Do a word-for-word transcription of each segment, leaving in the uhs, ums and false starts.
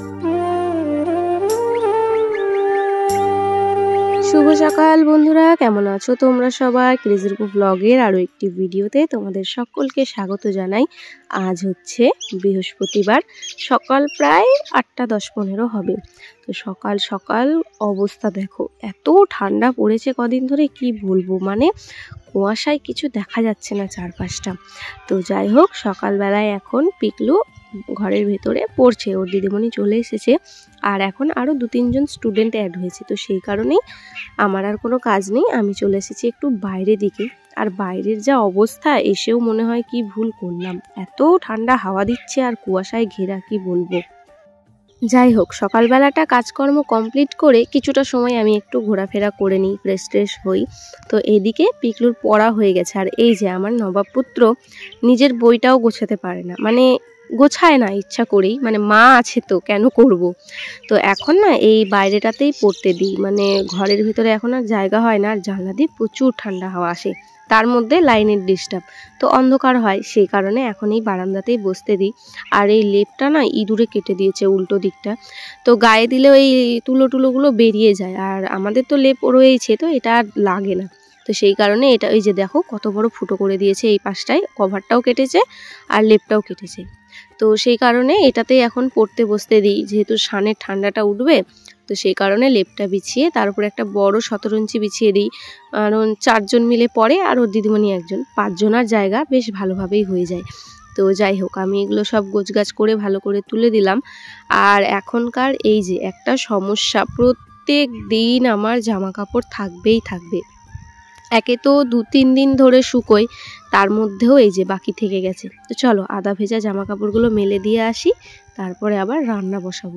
শুভ সকাল বন্ধুরা, কেমন আছো তোমরা সবাই? ক্রেজি রূপা ব্লগের আরও একটি ভিডিওতে তোমাদের সকলকে স্বাগত জানাই। আজ হচ্ছে বৃহস্পতিবার, সকাল প্রায় আটটা দশ পনেরো হবে। তো সকাল সকাল অবস্থা দেখো, এত ঠান্ডা পড়েছে কদিন ধরে, কি বলবো, মানে কুয়াশায় কিছু দেখা যাচ্ছে না চারপাশটা। তো যাই হোক, সকালবেলায় এখন পিকলু ঘরের ভেতরে পড়ছে, ওর দিদিমণি চলে এসেছে, আর এখন আরও দু তিনজন স্টুডেন্ট অ্যাড হয়েছে। তো সেই কারণেই আমার আর কোনো কাজ নেই, আমি চলে এসেছি একটু বাইরের দিকে। আর বাইরের যা অবস্থা, এসেও মনে হয় কি ভুল করলাম, এত ঠান্ডা হাওয়া দিচ্ছে আর কুয়াশায় ঘেরা, কি বলবো। যাই হোক, সকালবেলাটা কাজকর্ম কমপ্লিট করে কিছুটা সময় আমি একটু ঘোরাফেরা করে নিই, ফ্রেশ ট্রেশ হই। তো এদিকে পিকলুর পড়া হয়ে গেছে, আর এই যে আমার নবাবপুত্র নিজের বইটাও গোছাতে পারে না, মানে গোছায় না ইচ্ছা করেই, মানে মা আছে তো কেন করব। তো এখন না এই বাইরেটাতেই পড়তে দিই, মানে ঘরের ভিতরে এখন আর জায়গা হয় না, আর জানলা দিয়ে প্রচুর ঠান্ডা হাওয়া আসে, তার মধ্যে লাইনের ডিস্টার্ব, তো অন্ধকার হয়, সেই কারণে এখন এই বারান্দাতেই বসতে দিই। আর এই লেপটা না ইঁদুরে কেটে দিয়েছে উল্টো দিকটা, তো গায়ে দিলে ওই তুলো টুলোগুলো বেরিয়ে যায়, আর আমাদের তো লেপ রয়েছে, তো এটা আর লাগে না। তো সেই কারণে এটা, ওই যে দেখো কত বড় ফুটো করে দিয়েছে এই পাশটায়, কভারটাও কেটেছে আর লেপটাও কেটেছে। তো সেই কারণে এটাতেই এখন পড়তে বসতে দিই, যেহেতু সানের ঠান্ডাটা উঠবে, তো সেই কারণে লেপটা বিছিয়ে তার উপরে একটা বড় শতরঞ্চি বিছিয়ে দিই। কারণ চারজন মিলে পড়ে, আর ওর দিদিমণি একজন, পাঁচজনার জায়গা বেশ ভালোভাবেই হয়ে যায়। তো যাই হোক, আমি এগুলো সব গোছগাছ করে ভালো করে তুলে দিলাম। আর এখনকার এই যে একটা সমস্যা, প্রত্যেক দিন আমার জামা কাপড় থাকবেই থাকবে। একে তো দু তিন দিন ধরে শুকোয়, তার মধ্যেও এই যে বাকি থেকে গেছে। তো চলো আদা ভেজা জামা কাপড়গুলো মেলে দিয়ে আসি, তারপরে আবার রান্না বসাবো।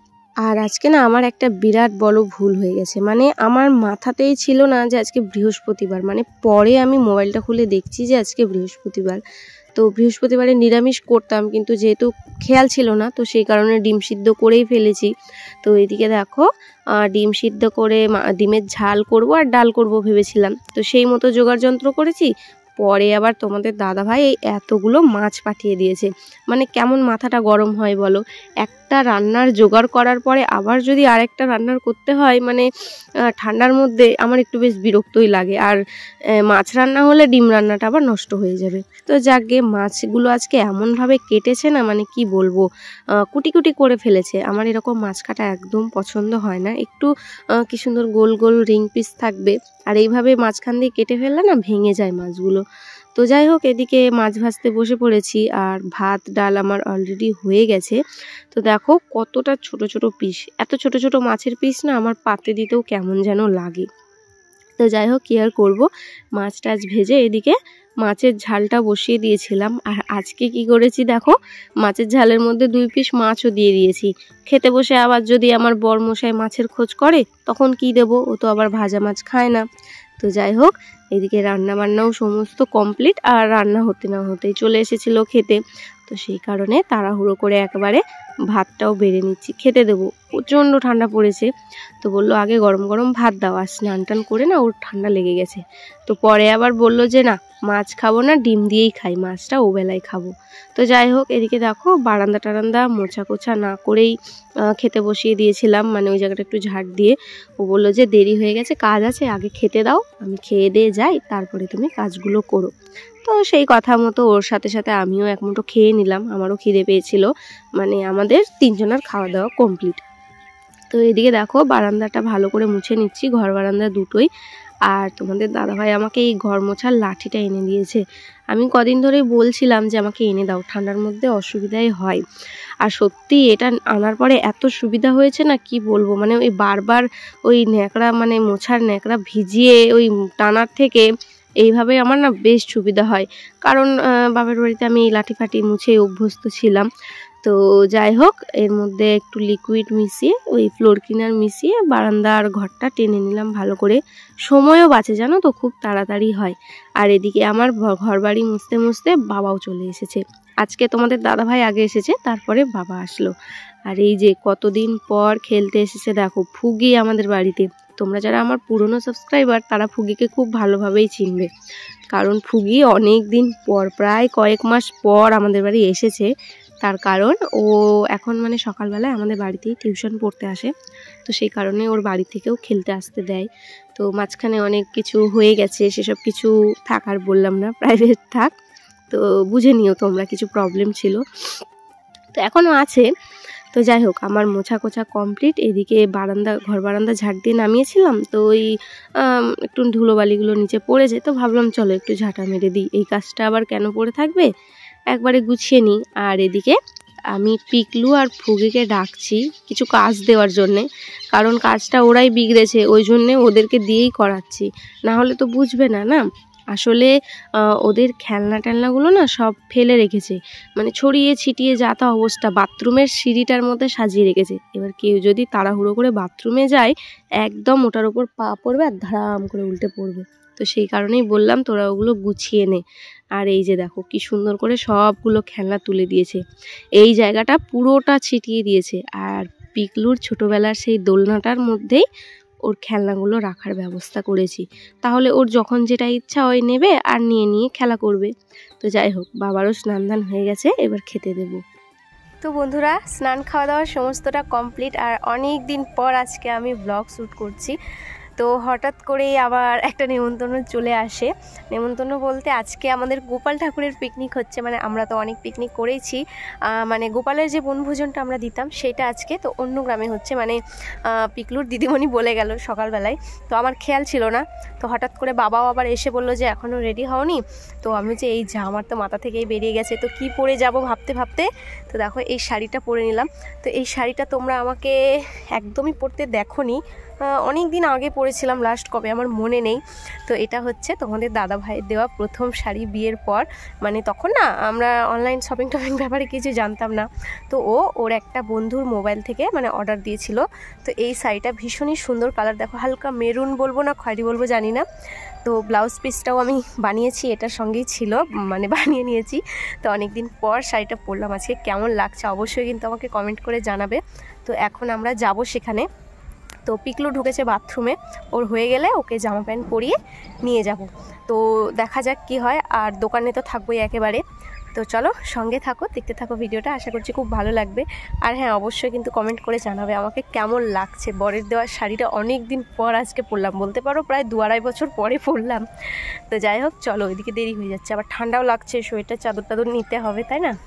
আর আজকে না আমার একটা বিরাট বড় ভুল হয়ে গেছে, মানে আমার মাথাতেই ছিল না যে আজকে বৃহস্পতিবার, মানে পরে আমি মোবাইলটা খুলে দেখছি যে আজকে বৃহস্পতিবার। তো বৃহস্পতিবারে নিরামিষ করতাম, কিন্তু যেহেতু খেয়াল ছিল না, তো সেই কারণে ডিম সিদ্ধ করেই ফেলেছি। তো এইদিকে দেখো, ডিম সিদ্ধ করে ডিমের ঝাল করব আর ডাল করব ভেবেছিলাম, তো সেই মতো জোগাড় যন্ত্র করেছি। পরে আবার তোমাদের দাদাভাই এই এতগুলো মাছ পাঠিয়ে দিয়েছে, মানে কেমন মাথাটা গরম হয় বলো। একটা রান্নার জোগাড় করার পরে আবার যদি আরেকটা রান্নার করতে হয়, মানে ঠান্ডার মধ্যে আমার একটু বেশ বিরক্তই লাগে। আর মাছ রান্না হলে ডিম রান্নাটা আবার নষ্ট হয়ে যাবে। তো যাকগে, মাছগুলো আজকে এমনভাবে কেটেছে না, মানে কি বলবো, কুটি কুটি করে ফেলেছে। আমার এরকম মাছ কাটা একদম পছন্দ হয় না, একটু কি সুন্দর গোল গোল রিং পিস থাকবে, আর এইভাবে মাঝখান দিয়ে কেটে ফেললে না ভেঙে যায় মাছগুলো। তো যাই হোক, এদিকে মাছ ভাজতে বসে পড়েছি, আর ভাত ডাল আমার অলরেডি হয়ে গেছে। তো দেখো কতটা ছোট ছোট পিস, এত ছোট ছোট মাছের পিস না আমার পাতে দিতেও কেমন যেন লাগে। তো যাই হোক, কি আর করবো, মাছ টাছ ভেজে এদিকে মাছের ঝালটা বসিয়ে দিয়েছিলাম। আর আজকে কি করেছি দেখো, মাছের ঝালের মধ্যে দুই পিস মাছও দিয়ে দিয়েছি। খেতে বসে আবার যদি আমার বরমশাই মাছের খোঁজ করে, তখন কি দেব, ও তো আবার ভাজা মাছ খায় না। তো যাই হোক, এদিকে রান্না বান্নাও সমস্ত কমপ্লিট, আর রান্না হতে না হতেই চলে এসেছিল খেতে। তো সেই কারণে তাড়াহুড়ো করে একবারে ভাতটাও বেড়ে নিচ্ছি, খেতে দেবো, প্রচণ্ড ঠান্ডা পড়েছে। তো বললো আগে গরম গরম ভাত দাও, আর স্নান টান করে না ওর ঠান্ডা লেগে গেছে। তো পরে আবার বললো যে না, মাছ খাবো না, ডিম দিয়েই খাই, মাছটা ও বেলায় খাবো। তো যাই হোক, এদিকে দেখো বারান্দা টারান্দা মোছা কোছা না করেই খেতে বসিয়ে দিয়েছিলাম, মানে ওই জায়গাটা একটু ঝাড় দিয়ে। ও বললো যে দেরি হয়ে গেছে, কাজ আছে, আগে খেতে দাও, আমি খেয়ে দিয়ে যাই, তারপরে তুমি কাজগুলো করো। তো সেই কথা মতো ওর সাথে সাথে আমিও এক মুঠো খেয়ে নিলাম, আমারও খিদে পেয়েছিল, মানে আমাদের তিনজনের খাওয়া দাওয়া কমপ্লিট। তো এদিকে দেখো বারান্দাটা ভালো করে মুছে নিচ্ছি, ঘর বারান্দা দুটোই। আর তোমাদের দাদাভাই আমাকে এই ঘর মোছার লাঠিটা এনে দিয়েছে। আমি কদিন ধরেই বলছিলাম যে আমাকে এনে দাও, ঠান্ডার মধ্যে অসুবিধাই হয়। আর সত্যি এটা আনার পরে এত সুবিধা হয়েছে না, কি বলবো, মানে ওই বারবার ওই ন্যাকড়া, মানে মোছার ন্যাকড়া ভিজিয়ে ওই টানার থেকে এইভাবে আমার না বেশ সুবিধা হয়। কারণ বাবার বাড়িতে আমি এই লাঠি ফাটি মুছে অভ্যস্ত ছিলাম। তো যাই হোক, এর মধ্যে একটু লিকুইড মিশিয়ে, ওই ফ্লোর ক্লিনার মিশিয়ে বারান্দার ঘরটা টেনে নিলাম ভালো করে। সময়ও বাঁচে জানো তো, খুব তাড়াতাড়ি হয়। আর এদিকে আমার ঘর বাড়ি মুছতে মুছতে বাবাও চলে এসেছে। আজকে তোমাদের দাদাভাই আগে এসেছে, তারপরে বাবা আসলো। আর এই যে কতদিন পর খেলতে এসেছে দেখো, ফুগি আমাদের বাড়িতে। তোমরা যারা আমার পুরনো সাবস্ক্রাইবার, তারা ফুগিকে খুব ভালোভাবেই চিনবে, কারণ ফুগি অনেক দিন পর, প্রায় কয়েক মাস পর আমাদের বাড়ি এসেছে। তার কারণ ও এখন মানে সকালবেলায় আমাদের বাড়িতেই টিউশন পড়তে আসে, তো সেই কারণে ওর বাড়ি থেকেও খেলতে আসতে দেয়। তো মাঝখানে অনেক কিছু হয়ে গেছে, সেসব কিছু থাক আর বললাম না, প্রাইভেট থাক, তো বুঝে নিও তোমরা, কিছু প্রবলেম ছিল তো এখনও আছে। তো যাই হোক, আমার মোছা কোছা কমপ্লিট। এদিকে বারান্দা ঘর বারান্দা ঝাড় দিয়ে নামিয়েছিলাম, তো ওই একটু ধুলোবালিগুলো নিচে পড়েছে, তো ভাবলাম চলো একটু ঝাঁটা মেরে দিই, এই কাজটা আবার কেন পড়ে থাকবে, একবারে গুছিয়ে নিই। আর এদিকে আমি পিকলু আর ফুগিকে ডাকছি কিছু কাজ দেওয়ার জন্যে, কারণ কাজটা ওরাই বিগড়েছে, ওই জন্যে ওদেরকে দিয়েই করাচ্ছি, না হলে তো বুঝবে না না। আসলে ওদের খেলনা টেলনাগুলো না সব ফেলে রেখেছে, মানে ছড়িয়ে ছিটিয়ে যা তা অবস্থা, বাথরুমের সিঁড়িটার মধ্যে সাজিয়ে রেখেছে। এবার কেউ যদি তাড়াহুড়ো করে বাথরুমে যায়, একদম ওটার ওপর পা পড়বে আর ধারাম করে উল্টে পড়বে। তো সেই কারণেই বললাম তোরা ওগুলো গুছিয়ে নে। আর এই যে দেখো কি সুন্দর করে সবগুলো খেলনা তুলে দিয়েছে, এই জায়গাটা পুরোটা ছিটিয়ে দিয়েছে। আর পিকলুর ছোটোবেলার সেই দোলনাটার মধ্যেই ওর খেলনাগুলো রাখার ব্যবস্থা করেছি, তাহলে ওর যখন যেটা ইচ্ছা ওই নেবে আর নিয়ে নিয়ে খেলা করবে। তো যাই হোক, বাবারও স্নান দান হয়ে গেছে, এবার খেতে দেবো। তো বন্ধুরা, স্নান খাওয়া দাওয়া সমস্তটা কমপ্লিট, আর অনেক দিন পর আজকে আমি ব্লগ শ্যুট করছি। তো হঠাৎ করেই আবার একটা নেমন্তন্ন চলে আসে। নেমন্তন্ন বলতে আজকে আমাদের গোপাল ঠাকুরের পিকনিক হচ্ছে, মানে আমরা তো অনেক পিকনিক করেছি, মানে গোপালের যে বনভোজনটা আমরা দিতাম সেটা আজকে তো অন্য গ্রামে হচ্ছে, মানে পিকলুর দিদিমণি বলে গেল সকালবেলায়, তো আমার খেয়াল ছিল না। তো হঠাৎ করে বাবাও আবার এসে বললো যে এখনও রেডি হওনি। তো আমি যে এই যা, আমার তো মাথা থেকেই বেরিয়ে গেছে, তো কি পরে যাব ভাবতে ভাবতে তো দেখো এই শাড়িটা পরে নিলাম। তো এই শাড়িটা তোমরা আমাকে একদমই পরতে দেখোনি, অনেক দিন আগে পরেছিলাম, লাস্ট কবে আমার মনে নেই। তো এটা হচ্ছে তোমাদের দাদা ভাইয়ের দেওয়া প্রথম শাড়ি বিয়ের পর, মানে তখন না আমরা অনলাইন শপিং টপিং ব্যাপারে কিছু জানতাম না। তো ও ওর একটা বন্ধুর মোবাইল থেকে মানে অর্ডার দিয়েছিল। তো এই শাড়িটা ভীষণই সুন্দর কালার, দেখো হালকা মেরুন বলবো না খয়েরি বলবো জানি না। তো ব্লাউজ পিসটাও আমি বানিয়েছি, এটার সঙ্গেই ছিল, মানে বানিয়ে নিয়েছি। তো অনেক দিন পর শাড়িটা পরলাম আজকে, কেমন লাগছে অবশ্যই কিন্তু আমাকে কমেন্ট করে জানাবে। তো এখন আমরা যাব সেখানে। তো পিকলু ঢুকেছে বাথরুমে, ওর হয়ে গেলে ওকে জামা প্যান্ট পরিয়ে নিয়ে যাব। তো দেখা যাক কি হয়, আর দোকানে তো থাকবোই একেবারে। তো চলো সঙ্গে থাকো, দেখতে থাকো ভিডিওটা, আশা করছি খুব ভালো লাগবে। আর হ্যাঁ, অবশ্যই কিন্তু কমেন্ট করে জানাবে আমাকে কেমন লাগছে। বরের দেওয়ার শাড়িটা অনেক দিন পর আজকে পরলাম, বলতে পারো প্রায় দু আড়াই বছর পরে পরলাম। তো যাই হোক চলো, ওইদিকে দেরি হয়ে যাচ্ছে, আবার ঠান্ডাও লাগছে, সোয়েটার চাদর টাদর নিতে হবে, তাই না।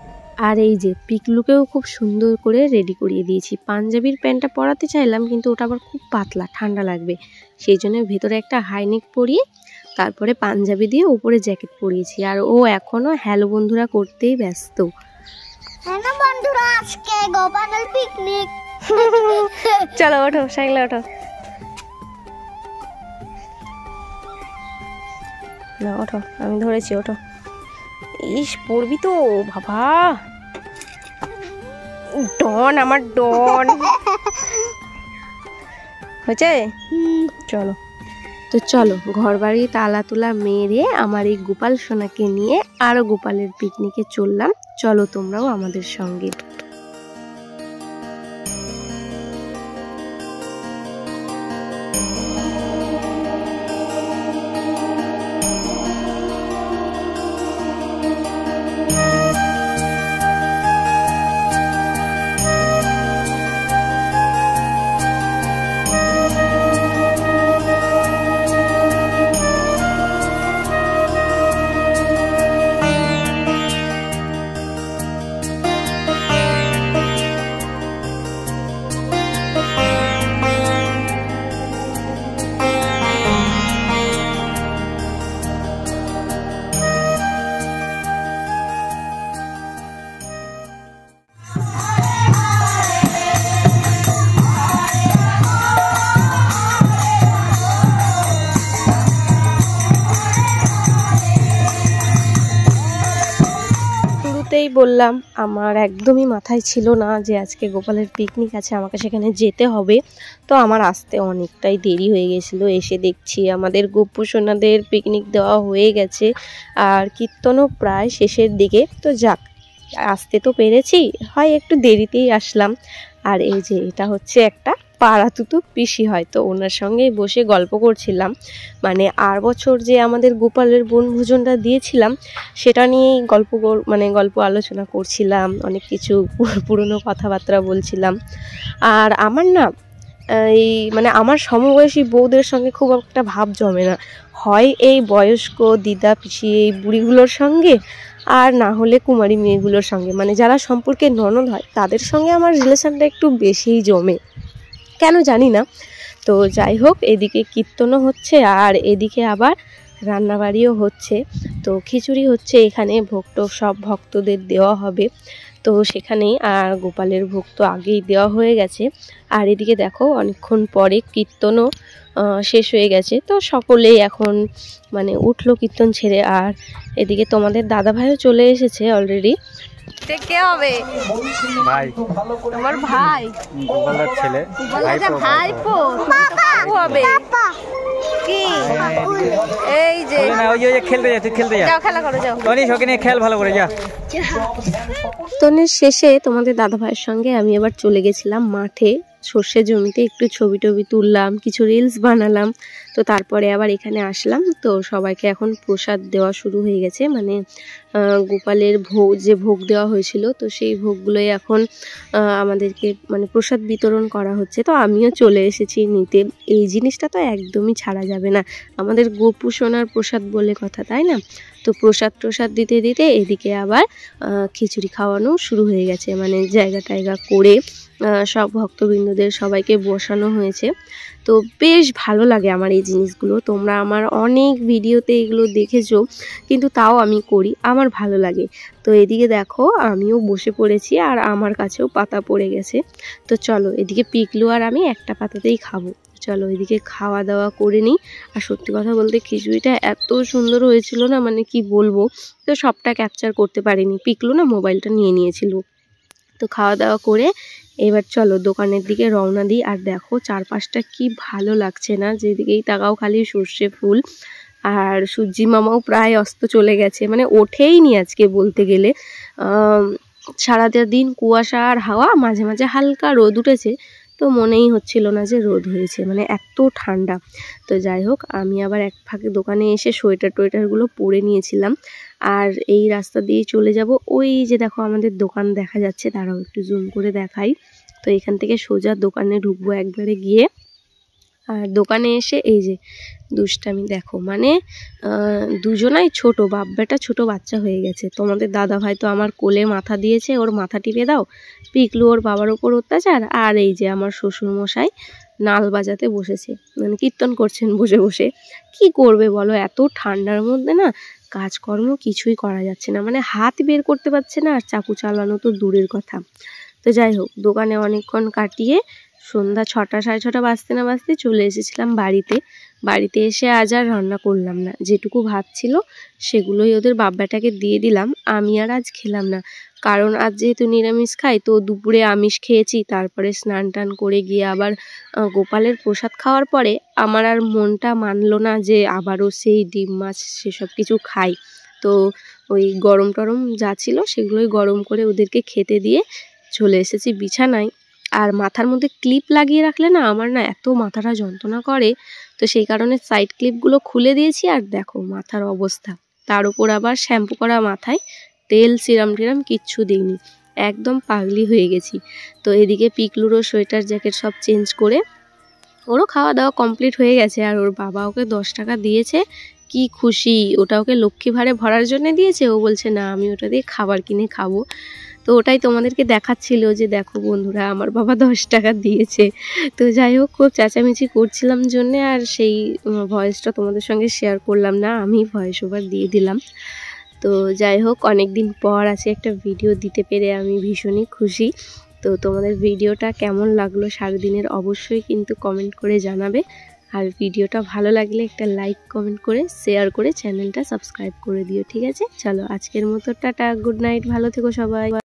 আর এই যে পিকলুকেও খুব সুন্দর করে রেডি করিয়ে দিয়েছি। পাঞ্জাবির প্যান্টটা পরাতে চাইলাম, কিন্তু ওটা আবার খুব পাতলা, ঠান্ডা লাগবে, সেই জন্য ভেতরে একটা হাইনেক পরিয়ে তারপরে পাঞ্জাবি দিয়ে উপরে জ্যাকেট পরিয়েছি। আর ও এখনো হ্যালো বন্ধুরা করতেই ব্যস্ত। হ্যালো বন্ধুরা, আজকে গোপালের পিকনিক। চলো ওঠো, সাইকেলে ওঠো। না ওঠো, আমি ধরেছি, ওঠো। ইস পড়বি তো বাবা, ডন আমার ডন হয়েছে। চলো তো চলো, ঘর বাড়ি তালা তুলা মেরে আমার এই গোপাল সোনাকে নিয়ে আরো গোপালের পিকনিকে চললাম। চলো তোমরাও আমাদের সঙ্গে। বললাম আমার একদমই মাথায় ছিল না যে আজকে গোপালের পিকনিক আছে, আমাকে সেখানে যেতে হবে। তো আমার আসতে অনেকটাই দেরি হয়ে গেছিলো। এসে দেখছি আমাদের গোপু সোনাদের পিকনিক দেওয়া হয়ে গেছে, আর কীর্তনও প্রায় শেষের দিকে। তো যাক, আসতে তো পেরেছি, হয় একটু দেরিতেই আসলাম। আর এই যে এটা হচ্ছে একটা পাড়াতু তো পিসি হয়, তো ওনার সঙ্গেই বসে গল্প করছিলাম। মানে আর বছর যে আমাদের গোপালের বনভোজনটা দিয়েছিলাম সেটা নিয়েই গল্প মানে গল্প আলোচনা করছিলাম, অনেক কিছু পুরনো কথাবার্তা বলছিলাম। আর আমার না এই মানে আমার সমবয়সী বউদের সঙ্গে খুব একটা ভাব জমে না, হয় এই বয়স্ক দিদা পিসি এই বুড়িগুলোর সঙ্গে, আর না হলে কুমারী মেয়েগুলোর সঙ্গে, মানে যারা সম্পর্কে ননদ হয় তাদের সঙ্গে আমার রিলেশনটা একটু বেশিই জমে, কেন জানি না। তো যাই হোক, এদিকে কীর্তনও হচ্ছে আর এদিকে আবার রান্নাবাড়িও হচ্ছে। তো খিচুড়ি হচ্ছে এখানে, ভোগটো সব ভক্তদের দেওয়া হবে, তো সেখানেই। আর গোপালের ভোগ তো আগেই দেওয়া হয়ে গেছে। আর এদিকে দেখো অনেকক্ষণ পরে কীর্তনও শেষ হয়ে গেছে, তো সকলেই এখন মানে উঠলো কীর্তন ছেড়ে। আর এদিকে তোমাদের দাদা ভাইও চলে এসেছে অলরেডি। কে হবে? ভাই, তোমার ভাই, গোপালের ছেলে, ভাইপো হবে কি? এই যে না, ওই যে খেলতে যা, তুই খেলতে যা, যাও খেলা করো, যাও তনিশ ওকে নিয়ে খেল ভালো করে, যা। কীর্তনের শেষে তোমাদের দাদা ভাইয়ের সঙ্গে আমি এবার চলে গেছিলাম মাঠে, সর্ষে জমিতে একটু ছবি টবি তুললাম, কিছু রিলস বানালাম। তো তারপরে আবার এখানে আসলাম। তো সবাইকে এখন প্রসাদ দেওয়া শুরু হয়ে গেছে, মানে গোপালের ভোগ যে ভোগ দেওয়া হয়েছিল, তো সেই ভোগগুলোই এখন আমাদেরকে মানে প্রসাদ বিতরণ করা হচ্ছে। তো আমিও চলে এসেছি নিতে, এই জিনিসটা তো একদমই ছাড়া যাবে না, আমাদের গোপু সোনার প্রসাদ বলে কথা, তাই না? তো প্রসাদ প্রসাদ দিতে দিতে এদিকে আবার খিচুড়ি খাওয়ানো শুরু হয়ে গেছে, মানে জায়গা টায়গা করে সব ভক্তবৃন্দদের সবাইকে বসানো হয়েছে। তো বেশ ভালো লাগে আমার এই জিনিসগুলো, তোমরা আমার অনেক ভিডিওতে এগুলো দেখেছো, কিন্তু তাও আমি করি, আমার ভালো লাগে। তো এদিকে দেখো আমিও বসে পড়েছি আর আমার কাছেও পাতা পড়ে গেছে। তো চলো, এদিকে পিকলু আর আমি একটা পাতাতেই খাবো, চলো এদিকে খাওয়া দাওয়া করে নিই। আর সত্যি কথা বলতে খিচুড়িটা এত সুন্দর হয়েছিল না, মানে কি বলবো, তো সবটা ক্যাপচার করতে পারিনি, পিকলু না মোবাইলটা নিয়ে নিয়েছিল। তো খাওয়া দাওয়া করে এবার চলো দোকানের দিকে রওনা দিই। আর দেখো চারপাশটা কি ভালো লাগছে না, যেদিকেই তাকাও খালি সর্ষে ফুল। আর সূর্যি মামাও প্রায় অস্ত চলে গেছে, মানে ওঠেই নি আজকে বলতে গেলে। সারাটা দিন কুয়াশা আর হাওয়া, মাঝে মাঝে হালকা রোদ উঠেছে, তো মনেই হচ্ছিল না যে রোদ হয়েছে, মানে এত ঠান্ডা। তো যাই হোক, আমি আবার এক ফাঁকে দোকানে এসে সোয়েটার টোয়েটারগুলো পরে নিয়েছিলাম। আর এই রাস্তা দিয়ে চলে যাব, ওই যে দেখো আমাদের দোকান দেখা যাচ্ছে, তারাও একটু জুম করে দেখাই। তো এখান থেকে সোজা দোকানে ঢুকবো একবারে গিয়ে। আর দোকানে এসে এই যে দুষ্টামি দেখো, মানে দুজনাই ছোট, বাপ বেটা ছোট বাচ্চা হয়ে গেছে। তোমাদের দাদা ভাই তো আমার কোলে মাথা দিয়েছে, ওর মাথা টিপে দাও। পিকলু ওর বাবার ওপর অত্যাচার। আর এই যে আমার শ্বশুর মশাই নাল বাজাতে বসেছে, মানে কীর্তন করছেন বসে বসে। কি করবে বলো, এত ঠান্ডার মধ্যে না কাজকর্ম কিছুই করা যাচ্ছে না, মানে হাত বের করতে পারছে না, আর চাকু চালানো তো দূরের কথা। তো যাই হোক, দোকানে অনেকক্ষণ কাটিয়ে সন্ধ্যা ছটা সাড়ে ছটা বাজতে না বাজতে চলে এসেছিলাম বাড়িতে। বাড়িতে এসে আজ আর রান্না করলাম না, যেটুকু ভাত ছিল সেগুলোই ওদের বাব্বাটাকে দিয়ে দিলাম। আমি আর আজ খেলাম না, কারণ আজ যেহেতু নিরামিষ খাই, তো দুপুরে আমিষ খেয়েছি, তারপরে স্নান টান করে গিয়ে আবার গোপালের প্রসাদ খাওয়ার পরে আমার আর মনটা মানলো না যে আবারও সেই ডিম মাছ সেসব কিছু খাই। তো ওই গরম টরম যা ছিল সেগুলোই গরম করে ওদেরকে খেতে দিয়ে চলে এসেছি বিছানায়। আর মাথার মধ্যে ক্লিপ লাগিয়ে রাখলে না আমার না এত মাথাটা যন্ত্রণা করে, তো সেই কারণে সাইড ক্লিপগুলো খুলে দিয়েছি। আর দেখো মাথার অবস্থা, তার উপর আবার শ্যাম্পু করা মাথায়, তেল সিরাম টিরাম কিচ্ছু দিইনি, একদম পাগলি হয়ে গেছি। তো এদিকে পিকলুরও সোয়েটার জ্যাকেট সব চেঞ্জ করে ওরও খাওয়া দাওয়া কমপ্লিট হয়ে গেছে। আর ওর বাবা ওকে দশ টাকা দিয়েছে, কি খুশি, ওটা ওকে লক্ষ্মী ভাড়ে ভরার জন্য দিয়েছে। ও বলছে না আমি ওটা দিয়ে খাবার কিনে খাবো। তো ওটাই তোমাদেরকে দেখাচ্ছিল যে দেখো বন্ধুরা আমার বাবা দশ টাকা দিয়েছে। তো যাই হোক, খুব চেঁচামেচি করছিলাম জন্যে আর সেই ভয়েসটা তোমাদের সঙ্গে শেয়ার করলাম না, আমি ভয়েস ওভার দিয়ে দিলাম। তো যাই হোক, অনেক দিন পর আছে একটা ভিডিও দিতে পেরে আমি ভীষণই খুশি। তো তোমাদের ভিডিওটা কেমন লাগলো সারাদিনের অবশ্যই কিন্তু কমেন্ট করে জানাবে। আর ভিডিওটা ভালো লাগলে একটা লাইক কমেন্ট করে শেয়ার করে চ্যানেলটা সাবস্ক্রাইব করে দিও, ঠিক আছে? চলো আজকের মতো টাটা, গুড নাইট, ভালো থেকো সবাই।